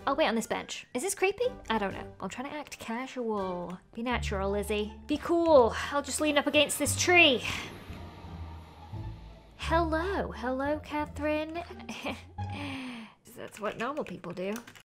I'll wait on this bench. Is this creepy? I don't know. I'm trying to act casual. Be natural, Lizzie. Be cool. I'll just lean up against this tree. Hello. Hello, Catherine. That's what normal people do.